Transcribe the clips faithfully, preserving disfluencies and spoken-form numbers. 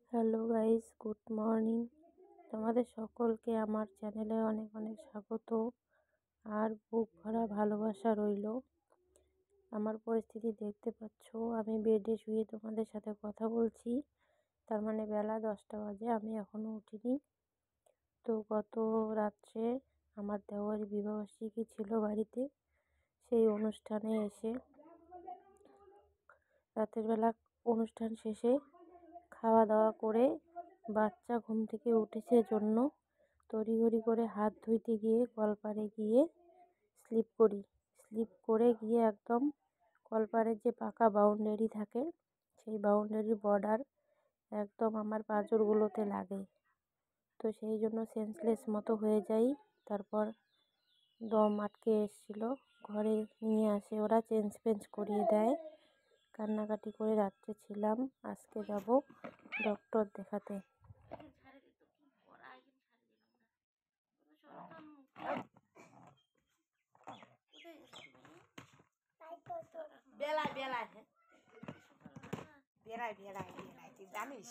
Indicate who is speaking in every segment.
Speaker 1: Hello guys, good morning. তোমাদের সকলকে আমার চ্যানেলে অনেক অনেক স্বাগত আর বুক ভরা ভালোবাসা রইল। আমার পরিস্থিতি দেখতে পাচ্ছ, আমি বেডে শুয়ে তোমাদের সাথে কথা বলছি। তার মানে বেলা দশটা বাজে, আমি এখনও উঠিনি। তো গত রাত্রে আমার দেওয়ার বিবাহবার্ষিকী ছিল বাড়িতে। সেই অনুষ্ঠানে এসে রাতের বেলা অনুষ্ঠান শেষে খাওয়া দাওয়া করে বাচ্চা ঘুম থেকে উঠেছে জন্য তড়িঘড়ি করে হাত ধুইতে গিয়ে কলপাড়ে গিয়ে স্লিপ করি। স্লিপ করে গিয়ে একদম কলপাড়ের যে পাকা বাউন্ডারি থাকে, সেই বাউন্ডারির বর্ডার একদম আমার পাঁজরগুলোতে লাগে। তো সেই জন্য সেন্সলেস মতো হয়ে যাই। তারপর দম আটকে এসেছিল, ঘরে নিয়ে আসে ওরা, চেঞ্জ ফেঞ্জ করিয়ে দেয়। কান্নাকাটি করে রাত্রে ছিলাম। আজকে যাব ডক্টর দেখাতে।
Speaker 2: বেলায় বেলায় বেড়ায় বেড়ায় বেড়ায় তুই জানিস।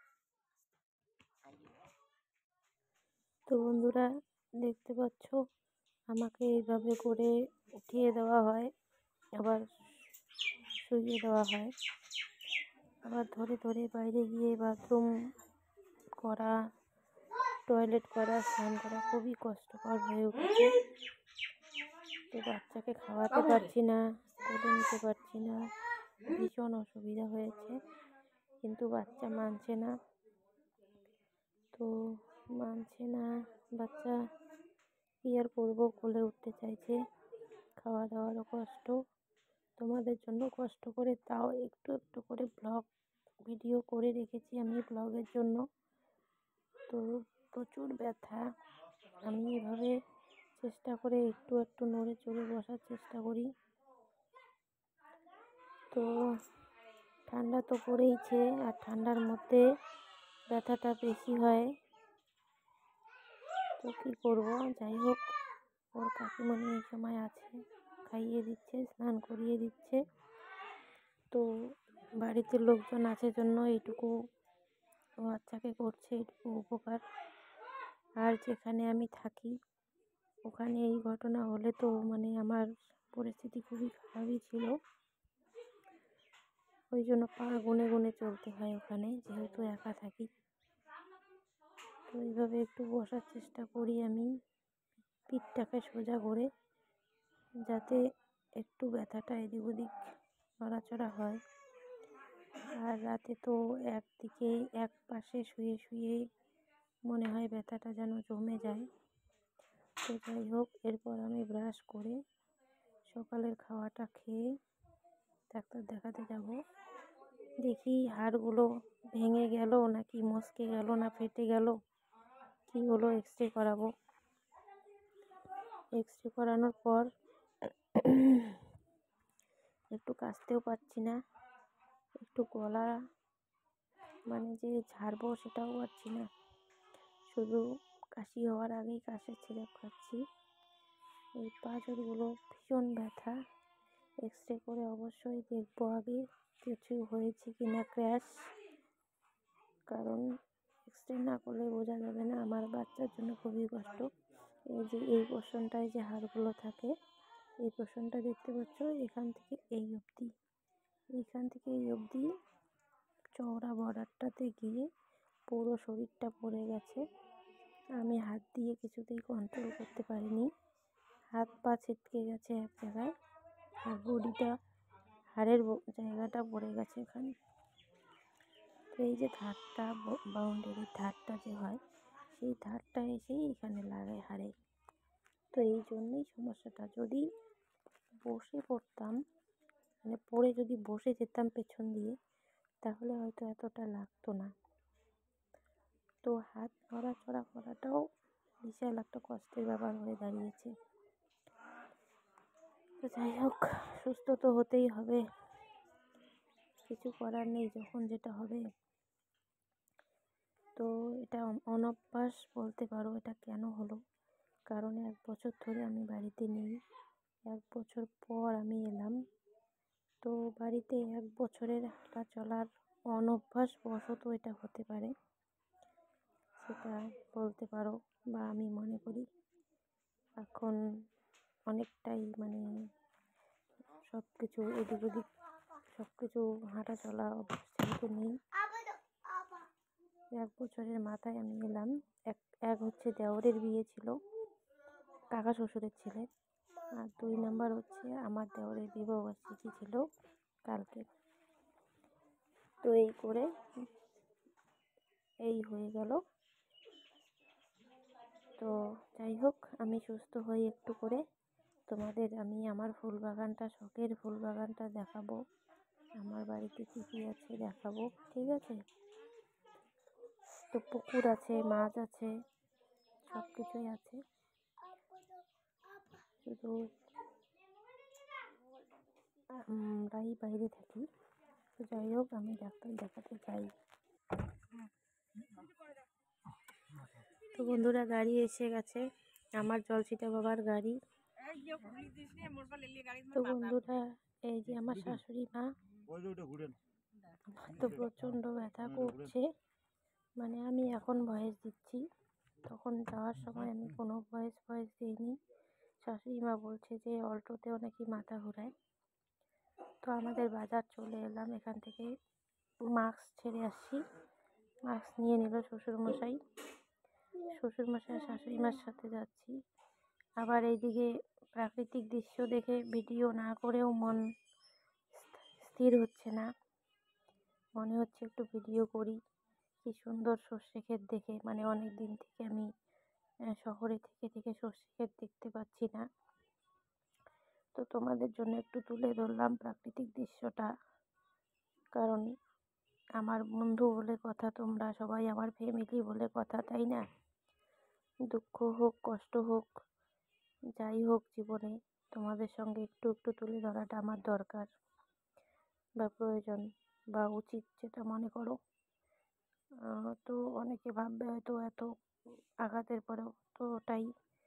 Speaker 1: তো বন্ধুরা, দেখতে পাচ্ছ আমাকে এইভাবে করে উঠিয়ে দেওয়া হয়, আবার শুইয়ে দেওয়া হয়, আবার ধরে ধরে বাইরে গিয়ে বাথরুম করা, টয়লেট করা, স্নান করা খুবই কষ্টকর হয়ে উঠেছে। তো বাচ্চাকে খাওয়াতে পারছি না, কোলে নিতে পারছি না, ভীষণ অসুবিধা হয়েছে। কিন্তু বাচ্চা মানছে না, তো মানছে না বাচ্চা, কী আর করবো, কোলে উঠতে চাইছে। খাওয়া দাওয়ারও কষ্ট, তোমাদের জন্য কষ্ট করে তাও একটু একটু করে ব্লগ ভিডিও করে রেখেছি আমি ব্লগের জন্য। তো প্রচুর ব্যথা, আমি এভাবে চেষ্টা করে একটু একটু নড়ে চড়ে বসার চেষ্টা করি। তো ঠান্ডা তো পড়েইছে, আর ঠান্ডার মধ্যে ব্যথাটা বেশি হয়। তো কী করবো, যাই হোক, ওর কাকিমণি এই সময় আছে, খাইয়ে দিচ্ছে, স্নান করিয়ে দিচ্ছে। তো বাড়িতে লোকজন আছে জন্য এইটুকু বাচ্চাকে করছে, এইটুকু উপকার। আর যেখানে আমি থাকি ওখানে এই ঘটনা হলে তো মানে আমার পরিস্থিতি খুবই খারাপই ছিল। ওই জন্য পা গুনে গুনে চলতে হয় ওখানে, যেহেতু একা থাকি। তো এইভাবে একটু বসার চেষ্টা করি আমি, পিঠটাকে সোজা করে, যাতে একটু ব্যথাটা এদিক ওদিক নড়াচড়া হয়। আর রাতে তো একদিকে এক পাশে শুয়ে শুয়ে মনে হয় ব্যথাটা যেন জমে যায়। তো যাই হোক, এরপর আমি ব্রাশ করে সকালের খাওয়াটা খেয়ে ডাক্তার দেখাতে যাব। দেখি হাড়গুলো ভেঙে গেল নাকি মচকে গেল না ফেটে গেল, কী হলো, এক্স রে করাবো। এক্স রে করানোর পর একটু কাশতেও পারছি না, একটু গলা মানে যে ঝাড়বো সেটাও পারছি না, শুধু কাশি হওয়ার আগেই কাশের সিরাপ খাচ্ছি। এই পাঁজরগুলো ভীষণ ব্যথা। এক্স রে করে অবশ্যই দেখবো আগে কিছু হয়েছে কি না, ক্র্যাশ, কারণ এক্স রে না করলে বোঝা যাবে না। আমার বাচ্চার জন্য খুবই কষ্ট। এই যে এই পোর্শনটায় যে হাড়গুলো থাকে, এই পোর্শনটা দেখতে পাচ্ছ, এখান থেকে এই অবধি, এইখান থেকে এই অবধি চওড়া বর্ডারটাতে গিয়ে পুরো শরীরটা পড়ে গেছে। আমি হাত দিয়ে কিছুতেই কন্ট্রোল করতে পারিনি, হাত পা ছিটকে গেছে এক জায়গায়, আর বডিটা, হাড়ের জায়গাটা পড়ে গেছে এখানে। তো এই যে ধারটা, বাউন্ডারির ধারটা যে হয়, সেই ধারটা এসেই এখানে লাগায় হাড়ে। তো এই জন্যই সমস্যাটা। যদি বসে পড়তাম, মানে পড়ে যদি বসে যেতাম পেছন দিয়ে, তাহলে হয়তো এতটা লাগতো না। তো হাত নড়াচড়া করাটাও বিশাল একটা কষ্টের ব্যাপার হয়ে দাঁড়িয়েছে। তো যাই হোক, সুস্থ তো হতেই হবে, কিছু করার নেই, যখন যেটা হবে। তো এটা অনভ্যাস বলতে পারো। এটা কেন হলো, কারণ এক বছর ধরে আমি বাড়িতে নেই, এক বছর পর আমি এলাম। তো বাড়িতে এক বছরের হাঁটা চলার অনভ্যাস বশত এটা হতে পারে, সেটা বলতে পারো, বা আমি মনে করি এখন অনেকটাই মানে সব কিছু এদিক ওদিক সব কিছু হাঁটা চলা অবস্থা নেই। এক বছরের মাথায় আমি এলাম। এক এক হচ্ছে দেওরের বিয়ে ছিল, কাকা শ্বশুরের ছেলে, আর দুই নাম্বার হচ্ছে আমার দেওরের বিবাহবার্ষিকী ছিল কালকে। তো এই করে এই হয়ে গেল। তো যাই হোক, আমি সুস্থ হই একটু করে তোমাদের আমি আমার ফুল বাগানটা, শখের ফুল বাগানটা দেখাবো, আমার বাড়িতে কী কী আছে দেখাবো, ঠিক আছে? তো পুকুর আছে, মাছ আছে, সব কিছুই আছে, শুধু আমরাই বাইরে থাকি। তো যাই হোক, আমি ডাক্তার দেখাতে চাই। তো বন্ধুরা, গাড়ি এসে গেছে, আমার জলছিটা বাবার গাড়ি। তো বন্ধুরা, এই যে আমার শাশুড়ি মা, আমার তো প্রচণ্ড ব্যথা করছে, মানে আমি এখন ভয়েস দিচ্ছি, তখন যাওয়ার সময় আমি কোনো ভয়েস ভয়েস দিইনি। শাশুড়ি মা বলছে যে অল্টোতেও নাকি মাথা ঘোরায়। তো আমাদের বাজার চলে এলাম, এখান থেকে মাস্ক ছেড়ে আসছি, মাস্ক নিয়ে নিল শ্বশুরমশাই। শ্বশুরমশাই আর শাশুড়ি মার সাথে যাচ্ছি। আবার এইদিকে প্রাকৃতিক দৃশ্য দেখে ভিডিও না করেও মন স্থির হচ্ছে না, মনে হচ্ছে একটু ভিডিও করি। কি সুন্দর সর্ষে ক্ষেত দেখে, মানে অনেক দিন থেকে আমি শহরে থেকে থেকে সর্ষে ক্ষেত দেখতে পাচ্ছি না। তো তোমাদের জন্য একটু তুলে ধরলাম প্রাকৃতিক দৃশ্যটা, কারণ আমার বন্ধু বলে কথা, তোমরা সবাই আমার ফ্যামিলি বলে কথা, তাই না? দুঃখ হোক, কষ্ট হোক, যাই হোক জীবনে, তোমাদের সঙ্গে একটু একটু তুলে ধরাটা আমার দরকার বা প্রয়োজন বা উচিত, যেটা মনে করো। তো অনেকে ভাববে হয়তো এত আঘাতের পরেও, তো ওটাই,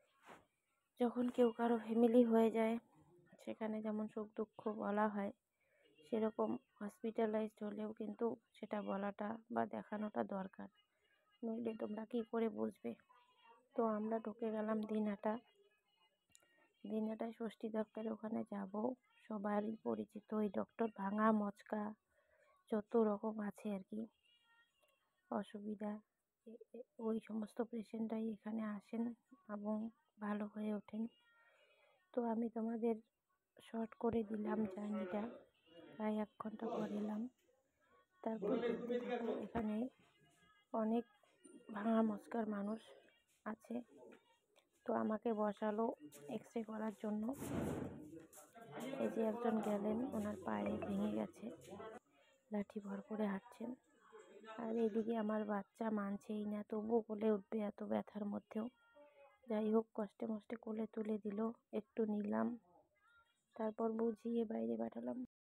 Speaker 1: যখন কেউ কারো ফ্যামিলি হয়ে যায়, সেখানে যেমন সুখ দুঃখ বলা হয়, সেরকম হসপিটালাইজড হলেও কিন্তু সেটা বলাটা বা দেখানোটা দরকার, নইলে তোমরা কী করে বুঝবে? তো আমরা ঢুকে গেলাম দিনহাটা। দিনহাটায় ষষ্ঠী দপ্তরে ওখানে যাব, সবারই পরিচিত ওই ডক্টর ভাঙা মচকা যত রকম আছে আর কি অসুবিধা, ওই সমস্ত পেশেন্টরাই এখানে আসেন এবং ভালো হয়ে ওঠেন। তো আমি তোমাদের শর্ট করে দিলাম জার্নিটা, প্রায় এক ঘন্টা পর এলাম। তারপর দেখতে থাকো, এখানে অনেক ভাঙা মচকার মানুষ আছে। তো আমাকে বসালো এক্স রে করার জন্য। এই যে একজন গেলেন, ওনার পায়ে ভেঙে গেছে, লাঠি ভর করে হাঁটছেন। আর এদিকে আমার বাচ্চা মানছেই না, তবুও কোলে উঠবে এত ব্যথার মধ্যেও। যাই হোক, কষ্টে মষ্টে কোলে তুলে দিল, একটু নিলাম, তারপর বুঝিয়ে বাইরে পাঠালাম।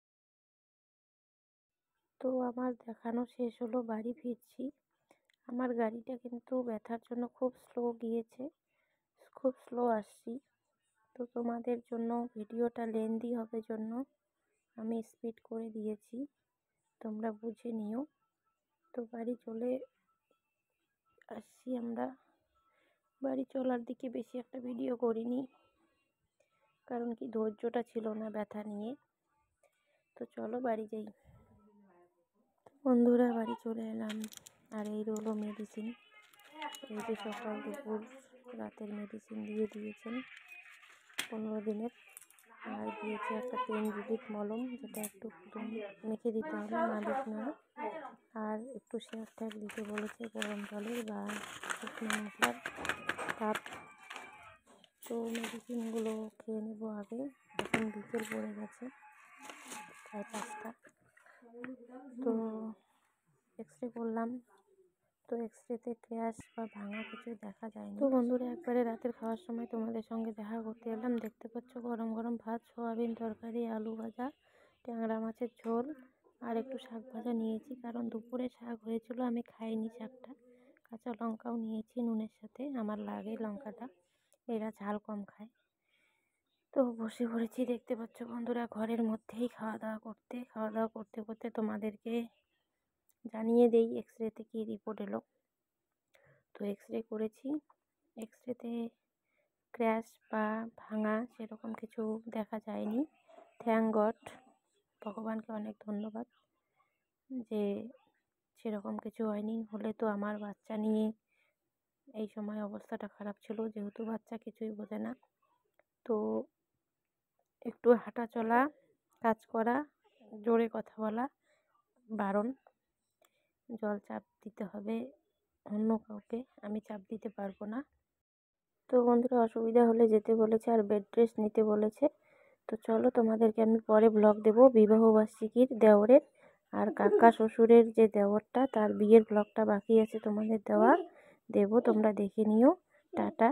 Speaker 1: তো আমার দেখানো শেষ হলো, বাড়ি ফিরছি। আমার গাড়িটা কিন্তু ব্যথার জন্য খুব স্লো গিয়েছে, খুব স্লো আসছি। তো তোমাদের জন্য ভিডিওটা লেন্দি হবে জন্য আমি স্পিড করে দিয়েছি, তোমরা বুঝে নিও। তো বাড়ি চলে আসছি আমরা। বাড়ি চলার দিকে বেশি একটা ভিডিও করিনি, কারণ কি ধৈর্যটা ছিল না ব্যথা নিয়ে। তো চলো বাড়ি যাই। বন্ধুরা, বাড়ি চলে এলাম, আর এই রইলো মেডিসিন। এই যে সকাল দুপুর রাতের মেডিসিন দিয়ে দিয়েছেন পনেরো দিনের, আর দিয়েছে একটা পেন রিলিফ মলম, যেটা একটু মেখে দিতে হবে, মালিশ নয়। আর একটু শেয়ার ট্যাগ দিতে বলেছে, গরম জলের বা শুকনো মশলার কাপ। তো মেডিসিনগুলো খেয়ে নেবো আগে, এখন বিকেল পড়ে গেছে প্রায় পাঁচটা। তো এক্স রে করলাম, তো এক্স রেতে ক্র্যাশ বা ভাঙা কিছু দেখা যায়নি। তো বন্ধুরা, একবারে রাতের খাওয়ার সময় তোমাদের সঙ্গে দেখা করতে এলাম। দেখতে পাচ্ছ গরম গরম ভাত, সোয়াবিন তরকারি, আলু ভাজা, ট্যাংরা মাছের ঝোল, আর একটু শাক ভাজা নিয়েছি, কারণ দুপুরে শাক হয়েছিল, আমি খাইনি শাকটা। কাঁচা লঙ্কাও নিয়েছি নুনের সাথে, আমার লাগে লঙ্কাটা, এরা ঝাল কম খায়। তো বসে পড়েছি, দেখতে পাচ্ছ বন্ধুরা, ঘরের মধ্যেই খাওয়া দাওয়া করতে খাওয়া দাওয়া করতে করতে তোমাদেরকে জানিয়ে দেই এক্স রেতে কী রিপোর্ট এলো। তো এক্স রে করেছি, এক্স রেতে ক্র্যাশ বা ভাঙা সেরকম কিছু দেখা যায়নি। থ্যাঙ্ক গড, ভগবানকে অনেক ধন্যবাদ যে সেরকম কিছু হয়নি। হলে তো আমার বাচ্চা নিয়ে এই সময় অবস্থাটা খারাপ ছিল, যেহেতু বাচ্চা কিছুই বোঝে না। তো একটু হাঁটা চলা, কাজ করা, জোরে কথা বলা বারণ। জল চাপ দিতে হবে অন্য কাউকে, আমি চাপ দিতে পারবো না। তো বন্ধুরা, অসুবিধা হলে যেতে বলেছে আর বেড রেস্ট নিতে বলেছে। তো চলো, তোমাদেরকে আমি পরে ব্লগ দেবো বিবাহবার্ষিকীর দেওরের, আর কাকা শ্বশুরের যে দেওরটা তার বিয়ের ব্লগটা বাকি আছে তোমাদের দেওয়া, দেবো, তোমরা দেখে নিও। টাটা।